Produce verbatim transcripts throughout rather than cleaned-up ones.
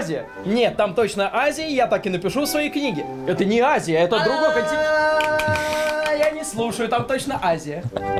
Азия? Нет, там точно Азия, я так и напишу в своей книге. Это не Азия, это другой континент. Я не слушаю, там точно Азия.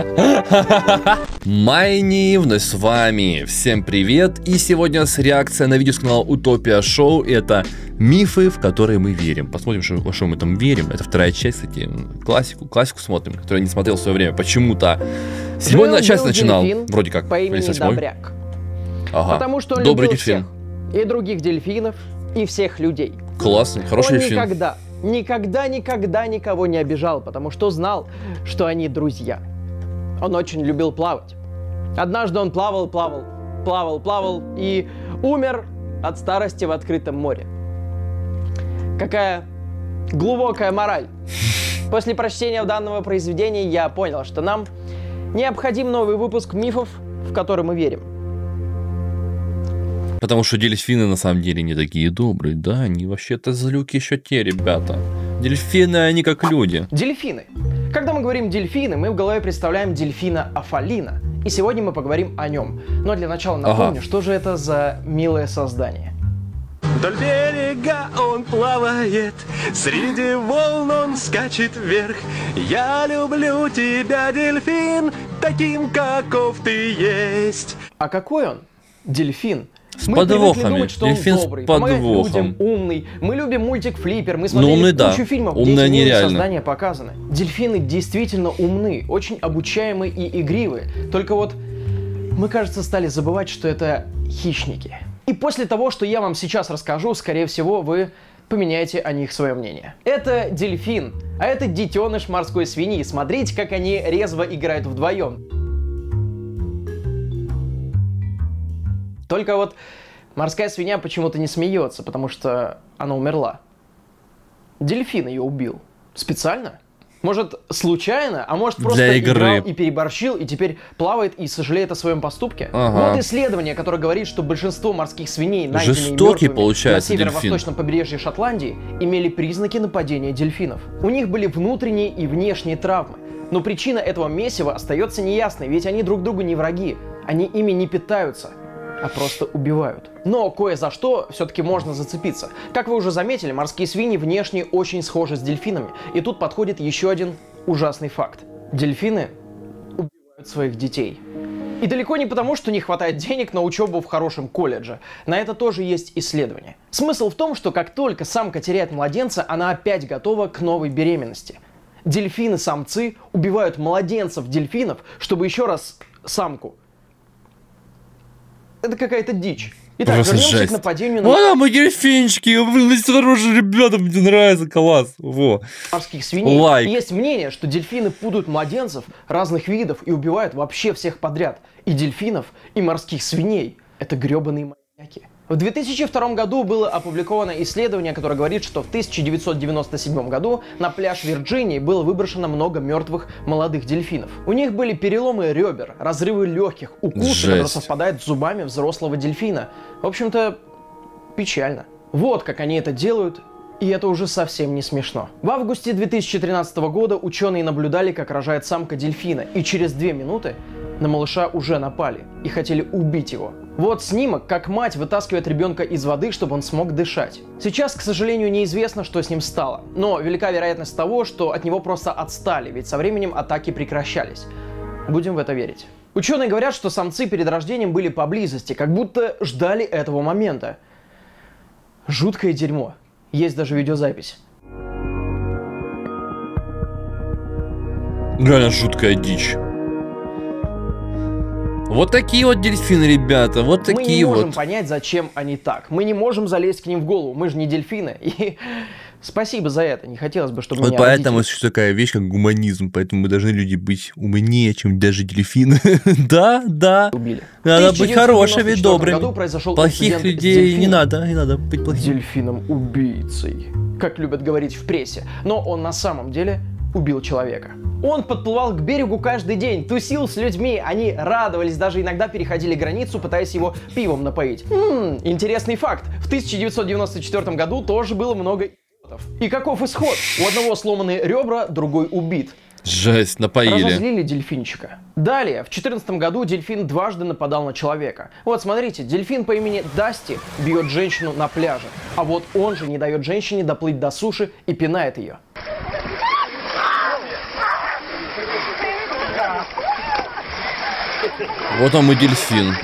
Майни вновь с вами. Всем привет. И сегодня у нас реакция на видео с канала Утопия Шоу. Это мифы, в которые мы верим. Посмотрим, что, во что мы там верим. Это вторая часть, кстати. Классику, классику смотрим, которую я не смотрел в свое время. Почему-то. Седьмой часть начинал. Вроде как. По имени Добряк. Ага. Потому что он Добрый любил дельфин. всех. И других дельфинов, и всех людей. Классный, хороший он дельфин. никогда, никогда, никогда никого не обижал, потому что знал, что они друзья. Он очень любил плавать. Однажды он плавал, плавал, плавал, плавал и умер от старости в открытом море. Какая глубокая мораль. После прочтения данного произведения я понял, что нам необходим новый выпуск мифов, в который мы верим. Потому что дельфины на самом деле не такие добрые, да? Они вообще-то злюки еще те, ребята. Дельфины, они как люди. Дельфины. Когда мы говорим дельфины, мы в голове представляем дельфина Афалина. И сегодня мы поговорим о нем. Но для начала напомню, ага. что же это за милое создание. Вдоль берега он плавает, среди волн он скачет вверх. Я люблю тебя, дельфин, таким, каков ты есть. А какой он? Дельфин. С мы подвохами. Думать, что Дельфин он добрый, с подвохом. людям, умный. Мы любим мультик Флиппер, мы смотрели ну, умный, кучу да. фильмов, умный где эти милые нереально. создания показаны. Дельфины действительно умны, очень обучаемые и игривые. Только вот мы, кажется, стали забывать, что это хищники. И после того, что я вам сейчас расскажу, скорее всего, вы поменяете о них свое мнение. Это дельфин, а это детеныш морской свиньи. Смотрите, как они резво играют вдвоем. Только вот морская свинья почему-то не смеется, потому что она умерла. Дельфин ее убил. Специально? Может, случайно? А может, просто Для игры. играл и переборщил, и теперь плавает и сожалеет о своем поступке? Ага. Вот исследование, которое говорит, что большинство морских свиней, найденные Жестокий, мертвыми получается, на северо-восточном дельфин. побережье Шотландии, имели признаки нападения дельфинов. У них были внутренние и внешние травмы. Но причина этого месива остается неясной, ведь они друг другу не враги. Они ими не питаются, а просто убивают. Но кое за что все-таки можно зацепиться. Как вы уже заметили, морские свиньи внешне очень схожи с дельфинами. И тут подходит еще один ужасный факт. Дельфины убивают своих детей. И далеко не потому, что не хватает денег на учебу в хорошем колледже. На это тоже есть исследование. Смысл в том, что как только самка теряет младенца, она опять готова к новой беременности. Дельфины-самцы убивают младенцев-дельфинов, чтобы еще раз самку. Это какая-то дичь. Итак, Просто вернемся жесть. к нападению на О, мы дельфинчики, блин, хорошие ребята, мне нравится, класс. Во. морских свиней. Лайк. Есть мнение, что дельфины путают младенцев разных видов и убивают вообще всех подряд. И дельфинов, и морских свиней. Это гребаные маньяки. В две тысячи втором году было опубликовано исследование, которое говорит, что в тысяча девятьсот девяносто седьмом году на пляж Вирджинии было выброшено много мертвых молодых дельфинов. У них были переломы ребер, разрывы легких, укусы, Жесть. которые совпадают с зубами взрослого дельфина. В общем-то, печально. Вот как они это делают. И это уже совсем не смешно. В августе две тысячи тринадцатого года ученые наблюдали, как рожает самка дельфина, и через две минуты на малыша уже напали и хотели убить его. Вот снимок, как мать вытаскивает ребенка из воды, чтобы он смог дышать. Сейчас, к сожалению, неизвестно, что с ним стало, но велика вероятность того, что от него просто отстали, ведь со временем атаки прекращались. Будем в это верить. Ученые говорят, что самцы перед рождением были поблизости, как будто ждали этого момента. Жуткое дерьмо. Есть даже видеозапись. Реально жуткая дичь. Вот такие вот дельфины, ребята, вот такие вот. Мы не можем вот. понять, зачем они так. Мы не можем залезть к ним в голову, мы же не дельфины. И спасибо за это, не хотелось бы, чтобы вот меня поэтому родители... есть такая вещь, как гуманизм, поэтому мы должны люди быть умнее, чем даже дельфины. Да, да. Убили. Надо быть хорошими, добрыми. Плохих людей не надо, не надо быть плохими. Дельфином-убийцей, как любят говорить в прессе. Но он на самом деле убил человека. Он подплывал к берегу каждый день, тусил с людьми, они радовались, даже иногда переходили границу, пытаясь его пивом напоить. Ммм, интересный факт. В тысяча девятьсот девяносто четвёртом году тоже было много идиотов. И каков исход? У одного сломаны ребра, другой убит. Жесть, напоили. Разозлили дельфинчика. Далее, в четырнадцатом году дельфин дважды нападал на человека. Вот, смотрите, дельфин по имени Дасти бьет женщину на пляже. А вот он же не дает женщине доплыть до суши и пинает ее. Вот он и дельфин.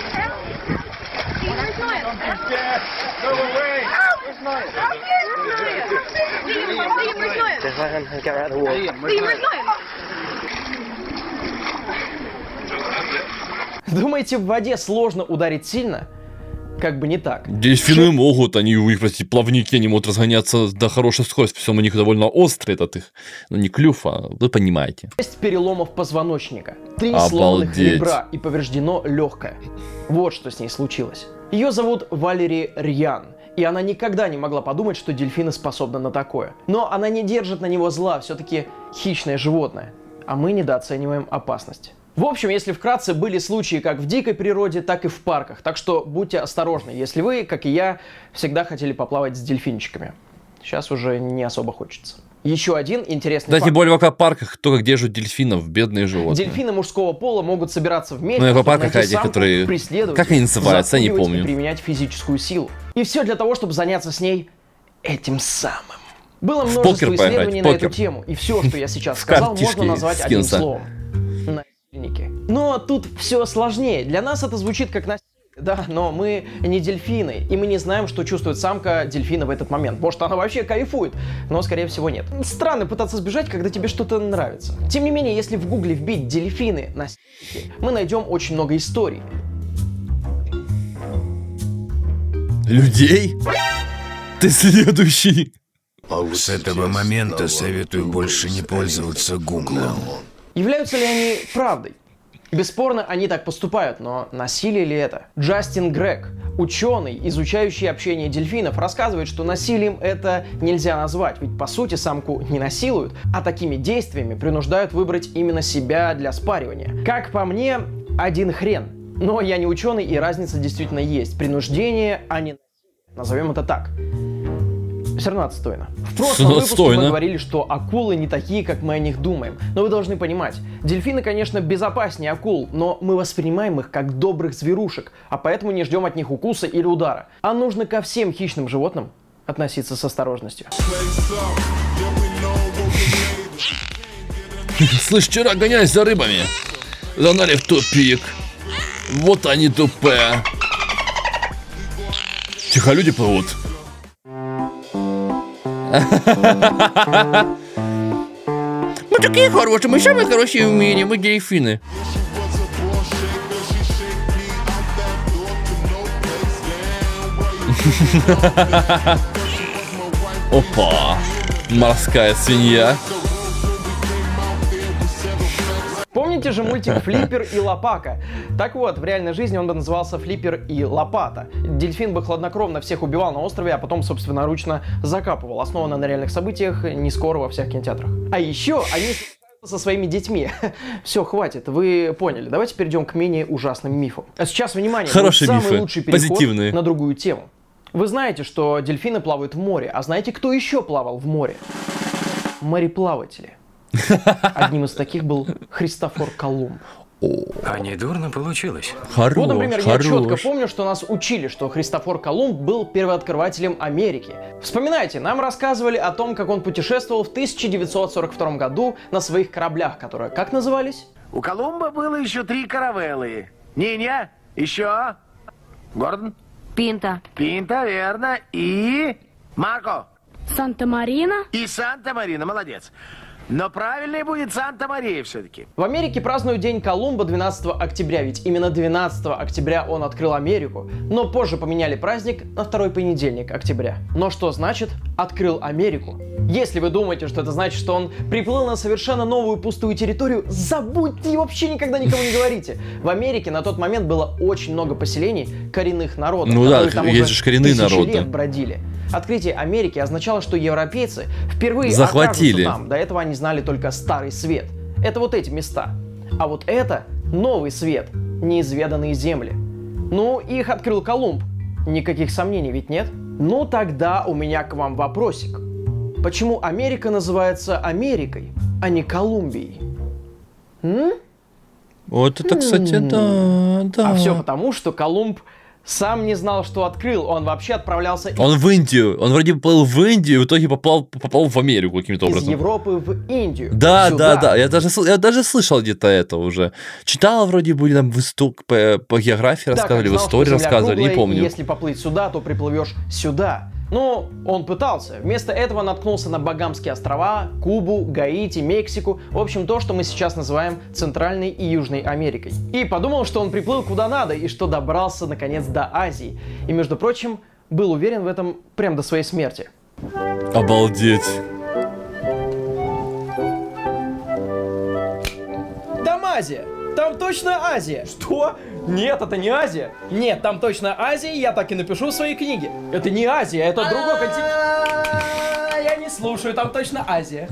Думаете, в воде сложно ударить сильно? Как бы не так. Дельфины могут, они, у них, простите, плавники, они могут разгоняться до хорошей скорости, причем у них довольно острый этот их, ну не клюв, а вы понимаете. Шесть переломов позвоночника, три Обалдеть. сломанных ребра и повреждено легкое. Вот что с ней случилось. Ее зовут Валери Рьян, и она никогда не могла подумать, что дельфины способны на такое. Но она не держит на него зла, все-таки хищное животное, а мы недооцениваем опасность. В общем, если вкратце, были случаи как в дикой природе, так и в парках. Так что будьте осторожны, если вы, как и я, всегда хотели поплавать с дельфинчиками. Сейчас уже не особо хочется. Еще один интересный Да, факт. тем более в аквапарках только держат дельфинов, бедные животные. Дельфины мужского пола могут собираться вместе, Ну, и в чтобы аквапарках найти этих, самку, которые- преследовать как они ее, называются, я не запугивать помню. и применять физическую силу. И все для того, чтобы заняться с ней этим самым. Было В множество покер поиграть, исследований в на покер. эту тему, и все, что я сейчас В сказал, картишки можно назвать одним скинуться. словом. Насильники. Но тут все сложнее. Для нас это звучит как насилие. Да, но мы не дельфины, и мы не знаем, что чувствует самка дельфина в этот момент. Может, она вообще кайфует, но, скорее всего, нет. Странно пытаться сбежать, когда тебе что-то нравится. Тем не менее, если в гугле вбить «дельфины насильники», мы найдем очень много историй. Людей? Ты следующий. С этого момента советую больше не пользоваться Гуглом. Являются ли они правдой? Бесспорно, они так поступают, но насилие ли это? Джастин Грег, ученый, изучающий общение дельфинов, рассказывает, что насилием это нельзя назвать, ведь по сути самку не насилуют, а такими действиями принуждают выбрать именно себя для спаривания. Как по мне, один хрен. Но я не ученый, и разница действительно есть. Принуждение, а не насилие. Назовем это так. Все равно отстойно. В прошлом выпуске Отстойно. мы говорили, что акулы не такие, как мы о них думаем. Но вы должны понимать, дельфины, конечно, безопаснее акул, но мы воспринимаем их как добрых зверушек, а поэтому не ждем от них укуса или удара. А нужно ко всем хищным животным относиться с осторожностью. Слышь, вчера гоняюсь за рыбами. Загнали в тупик. Вот они тупые. Тихо, люди плывут. Мы такие хорошие, мы самые хорошие в мире, мы дельфины. Опа, морская свинья. Помните же мультик «Флиппер и Лопака»? Так вот, в реальной жизни он бы назывался «Флиппер и Лопата». Дельфин бы хладнокровно всех убивал на острове, а потом собственноручно закапывал. Основано на реальных событиях, не скоро во всех кинотеатрах. А еще они со своими детьми. Все, хватит, вы поняли. Давайте перейдем к менее ужасным мифам. А сейчас, внимание, Хорошие будет самый мифы, лучший переход позитивные. на другую тему. Вы знаете, что дельфины плавают в море, а знаете, кто еще плавал в море? Мореплаватели. Одним из таких был Христофор Колумб. А недурно получилось. Хорош, Вот, например, я хорош. четко помню, что нас учили, что Христофор Колумб был первооткрывателем Америки. Вспоминайте, нам рассказывали о том, как он путешествовал в тысяча девятьсот сорок втором году на своих кораблях, которые как назывались? У Колумба было еще три каравеллы. Ниня, еще. Гордон, Пинта. Пинта, верно. И... Марко. Санта-Марина. И Санта-Марина, молодец. Но правильнее будет Санта-Мария все-таки. В Америке празднуют День Колумба двенадцатого октября, ведь именно двенадцатого октября он открыл Америку, но позже поменяли праздник на второй понедельник октября. Но что значит «открыл Америку»? Если вы думаете, что это значит, что он приплыл на совершенно новую пустую территорию, забудьте и вообще никогда никому не говорите. В Америке на тот момент было очень много поселений коренных народов, Ну да, которые там есть уже же коренные тысячи народы. лет бродили. Открытие Америки означало, что европейцы впервые Захватили. окажутся там. До этого они знали только Старый Свет. Это вот эти места. А вот это Новый Свет, неизведанные земли. Ну, их открыл Колумб. Никаких сомнений ведь нет? Ну, тогда у меня к вам вопросик. Почему Америка называется Америкой? а не Колумбией? М? Вот это, кстати, да, да. А все потому, что Колумб сам не знал, что открыл. Он вообще отправлялся Он в Индию. Он вроде плыл в Индию, в итоге попал, попал в Америку каким-то из образом. Европы в Индию. Да, Сюда. да, да. Я даже, сл- я даже слышал где-то это уже. Читал вроде бы там в исто- по, по географии Так, рассказывали, как в знал, истории что Земля рассказывали, не круглая, помню. и если поплыть сюда, то приплывешь сюда. Ну, он пытался. Вместо этого наткнулся на Багамские острова, Кубу, Гаити, Мексику. В общем, то, что мы сейчас называем Центральной и Южной Америкой. И подумал, что он приплыл куда надо, и что добрался, наконец, до Азии. И, между прочим, был уверен в этом прям до своей смерти. Обалдеть. Там Азия! Там точно Азия! Что? Нет, это не Азия. Нет, там точно Азия, я так и напишу в своей книге. Это не Азия, это другой континент. Я не слушаю, там точно Азия.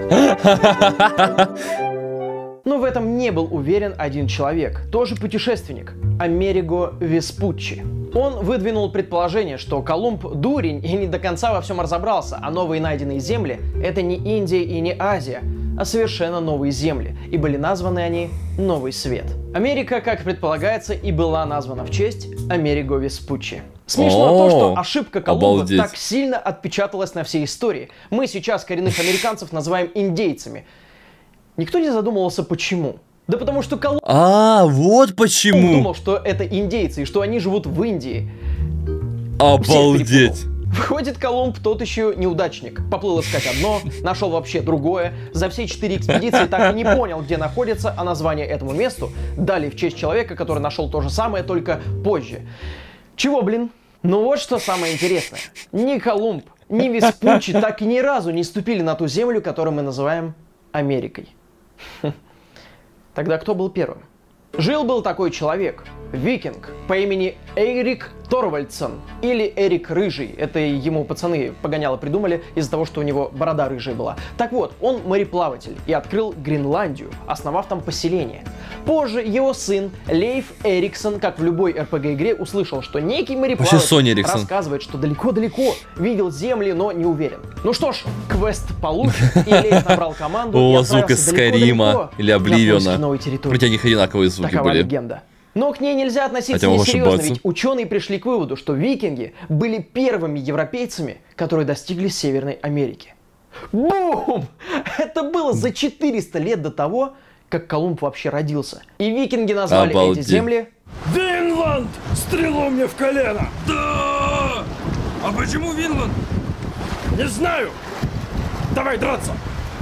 Но в этом не был уверен один человек, тоже путешественник, Америго Веспуччи. Он выдвинул предположение, что Колумб дурень и не до конца во всем разобрался, а новые найденные земли — это не Индия и не Азия, а совершенно новые земли, и были названы они Новый Свет. Америка, как предполагается, и была названа в честь Америго Веспуччи. Смешно О, то, что ошибка Колумба обалдеть. так сильно отпечаталась на всей истории. Мы сейчас коренных американцев называем индейцами. Никто не задумывался, почему. Да потому что Колумб А, вот почему. думал, что это индейцы и что они живут в Индии. Всех Обалдеть. перепутал. Выходит, Колумб тот еще неудачник. Поплыл искать одно, нашел вообще другое. За все четыре экспедиции так и не понял, где находится, а название этому месту дали в честь человека, который нашел то же самое, только позже. Чего, блин? Ну вот что самое интересное. Ни Колумб, ни Веспуччи так и ни разу не ступили на ту землю, которую мы называем Америкой. Тогда кто был первым? Жил-был такой человек, викинг, по имени Эрик Торвальдсен, или Эрик Рыжий. Это ему пацаны погоняло придумали из-за того, что у него борода рыжая была. Так вот, он мореплаватель и открыл Гренландию, основав там поселение. Позже его сын Лейф Эриксон, как в любой эр пэ гэ-игре, услышал, что некий Вообще Соня мореплаватель Эриксон. рассказывает, что далеко-далеко видел земли, но не уверен. Ну что ж, квест получен, и Лейф набрал команду и О, звук из отправился далеко-далеко Скайрима или на поиски Обливиона. новой территории. Вроде у них одинаковые звуки Такова были. легенда. Но к ней нельзя относиться Хотя могу несерьезно, ошибаться. ведь ученые пришли к выводу, что викинги были первыми европейцами, которые достигли Северной Америки. Бум! Это было за четыреста лет до того, как Колумб вообще родился. И викинги назвали Обалдеть. эти земли... Винланд! Стрелу мне в колено! Да! А почему Винланд? Не знаю! Давай драться!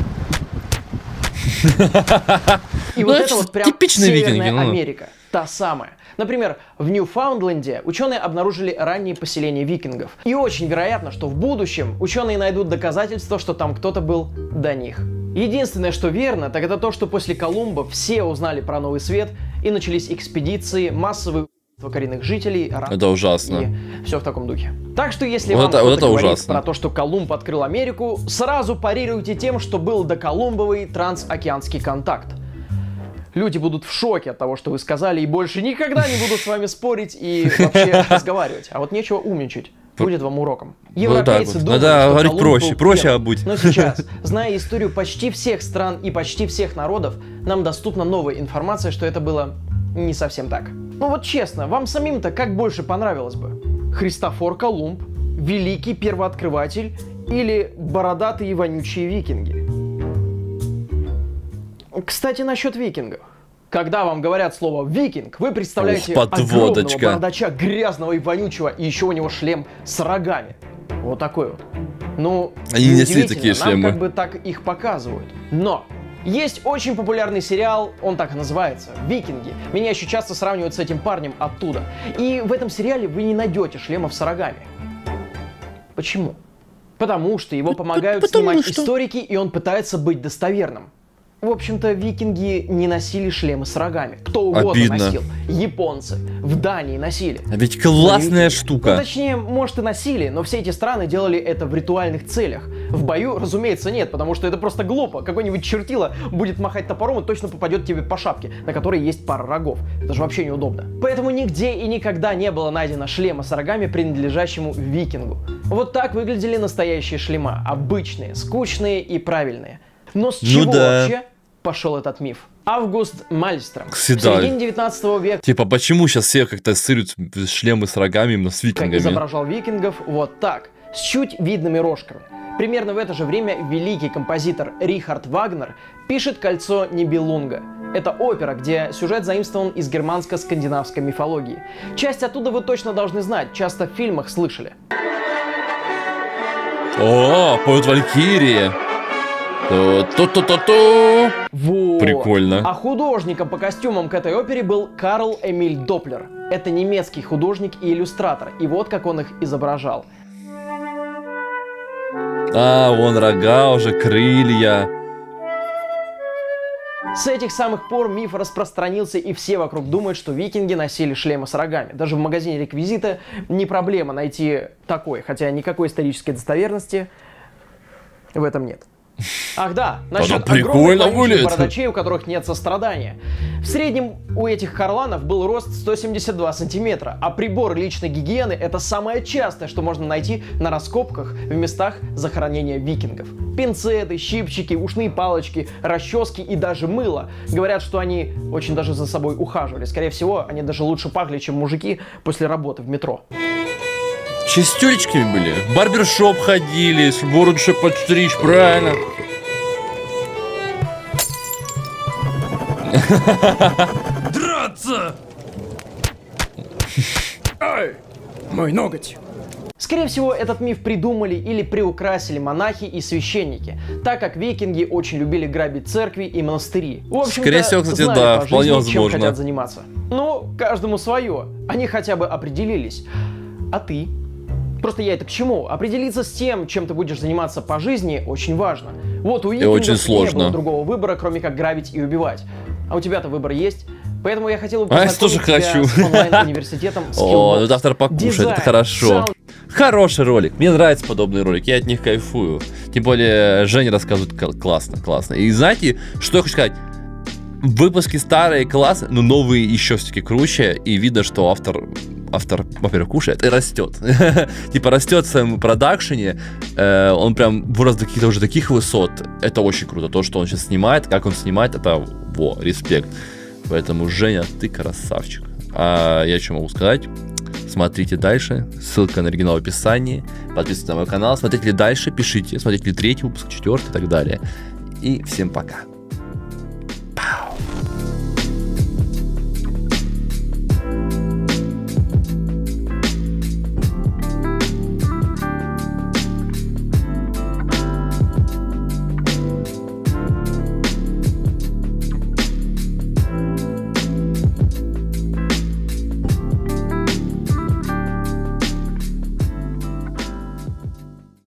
И Ну, вот это это вот прям типичные Северная викинги, ну. Америка. Та самая. Например, в Ньюфаундленде ученые обнаружили ранние поселения викингов. И очень вероятно, что в будущем ученые найдут доказательства, что там кто-то был до них. Единственное, что верно, так это то, что после Колумба все узнали про Новый Свет и начались экспедиции, массовые убийства коренных жителей. Это ужасно. И все в таком духе. Так что если Вот вам это- кто-то вот это говорит ужасно. про то, что Колумб открыл Америку, сразу парируйте тем, что был доколумбовый трансокеанский контакт. Люди будут в шоке от того, что вы сказали, и больше никогда не будут с вами спорить и вообще разговаривать. А вот нечего умничать. Будет вам уроком. Европейцы вот. думали, Надо что говорить Колумб проще. был Проще первым. будь. Но сейчас, зная историю почти всех стран и почти всех народов, нам доступна новая информация, что это было не совсем так. Ну вот честно, вам самим-то как больше понравилось бы? Христофор Колумб, великий первооткрыватель или бородатые и вонючие викинги? Кстати, насчет викингов. Когда вам говорят слово «викинг», вы представляете Ух, огромного подводочка. бородача, грязного и вонючего, и еще у него шлем с рогами. Вот такой вот. Ну, Они несли неудивительно, такие нам шлемы. как бы так их показывают. Но есть очень популярный сериал, он так и называется, «Викинги». Меня еще часто сравнивают с этим парнем оттуда. И в этом сериале вы не найдете шлемов с рогами. Почему? Потому что его помогают потому снимать что. историки, и он пытается быть достоверным. В общем-то, викинги не носили шлемы с рогами. Кто угодно Обидно. носил. Японцы в Дании носили. А ведь классная Ну, штука. точнее, может и носили, но все эти страны делали это в ритуальных целях. В бою, разумеется, нет, потому что это просто глупо. Какой-нибудь чертила будет махать топором и точно попадет тебе по шапке, на которой есть пара рогов. Это же вообще неудобно. Поэтому нигде и никогда не было найдено шлема с рогами, принадлежащему викингу. Вот так выглядели настоящие шлема. Обычные, скучные и правильные. Но с Ну чего да. вообще пошел этот миф? Август Мальстром. Кстати, В середине девятнадцатого века Типа, почему сейчас все как-то ассоциируют шлемы с рогами именно с викингами? изображал викингов вот так, с чуть видными рожками. Примерно в это же время великий композитор Рихард Вагнер пишет «Кольцо Нибелунга». Это опера, где сюжет заимствован из германско-скандинавской мифологии. Часть оттуда вы точно должны знать, часто в фильмах слышали. О, поют Валькирии. То-то-то-то. Вот. Прикольно. А художником по костюмам к этой опере был Карл Эмиль Доплер. Это немецкий художник и иллюстратор. И вот как он их изображал. А, вон рога уже, крылья. С этих самых пор миф распространился, и все вокруг думают, что викинги носили шлемы с рогами. Даже в магазине реквизита не проблема найти такой, хотя никакой исторической достоверности в этом нет. Ах да, насчет Да прикольно огромных выглядит. бородачей, у которых нет сострадания. В среднем у этих харланов был рост сто семьдесят два сантиметра, а прибор личной гигиены — это самое частое, что можно найти на раскопках в местах захоронения викингов. Пинцеты, щипчики, ушные палочки, расчески и даже мыло. Говорят, что они очень даже за собой ухаживали. Скорее всего, они даже лучше пахли, чем мужики после работы в метро. Чистюлечками были. В барбершоп ходили, с бороду подстричь, правильно. Драться! Ай, мой ноготь. Скорее всего, этот миф придумали или приукрасили монахи и священники, так как викинги очень любили грабить церкви и монастыри. В общем-то, Скорее всего, кстати, знали да, по вполне жизни, чем возможно. хотят заниматься. Ну, каждому свое. Они хотя бы определились. А ты? Просто я это к чему? Определиться с тем, чем ты будешь заниматься по жизни, очень важно. Вот у викингов очень не сложно. было другого выбора, кроме как грабить и убивать. А у тебя-то выбор есть. Поэтому я хотел бы А я познакомить тоже тебя хочу. с онлайн-университетом О, Skillbox. ну завтра покушает, Дизайн, это хорошо. саунд. Хороший ролик, мне нравятся подобные ролики, я от них кайфую. Тем более, Женя рассказывает кл- классно, классно. И знаете, что я хочу сказать? Выпуски старые классные, но новые еще все-таки круче. И видно, что автор, автор, во-первых, кушает и растет. Типа растет в своем продакшене. э, Он прям вырос до каких-то уже таких высот. Это очень круто. То, что он сейчас снимает, как он снимает, это во, респект. Поэтому, Женя, ты красавчик. А я что могу сказать? Смотрите дальше. Ссылка на оригинал в описании. Подписывайтесь на мой канал. Смотрите ли дальше, пишите. Смотрите ли третий выпуск, четвертый и так далее. И всем пока.